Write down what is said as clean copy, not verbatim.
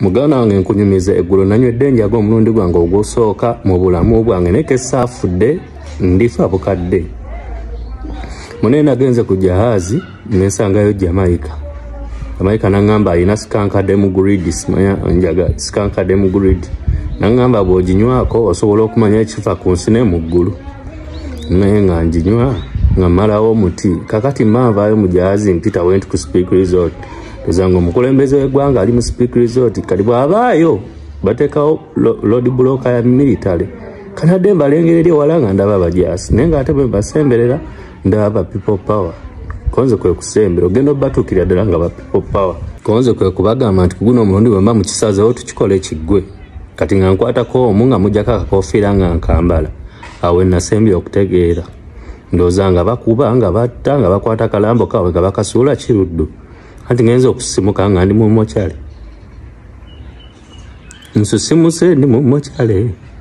mugana wange nkunyumiza eggulo nanywedde enjaga omulundi gwange ogusooka mu bulamu bwange neke saafudde ndifa bukadde. Munene nagenze ku jahazi nesangayo Jamaica. Jamaica nangamba alina sikankadde mu grid, simanya njaga sikankadde mu grid. Nangamba bw'oginywako osobola okumanya ekifa ku nsi ne mu ggulu. Naye nga nginywa nga mmalawo omuti. Kakati mmanvaayo mu jahazi mpita went ku Speak Resort. Tuzanga omukulembeze w'eggwanga ali mu Speak Resort kali bw'abaayo bateekawo road blocker ya military. Kanadde mbalengera eri ewala nga ndaba abajaasi naye ng'ate bwe mbasemberera ndaba people power. Konze kwe kusembera ogenda obatuukirira ddala nga ba people power. Konze kwe kubagamba nti guno omulundi bwe mba mukisazeewo tukikole kiggwe. Kati nga nkwatako omu nga mujjako akakoofiira nga nkambala. Awo nasembye okutegeera. Ndowooza nga bakuba nga batta nga bakwata kalambo kaabwe nga bakasuula kiruddu. Anti ngenza okusimuka nga ndi mu mokyale. Nsusimuse ndi mu mokyale.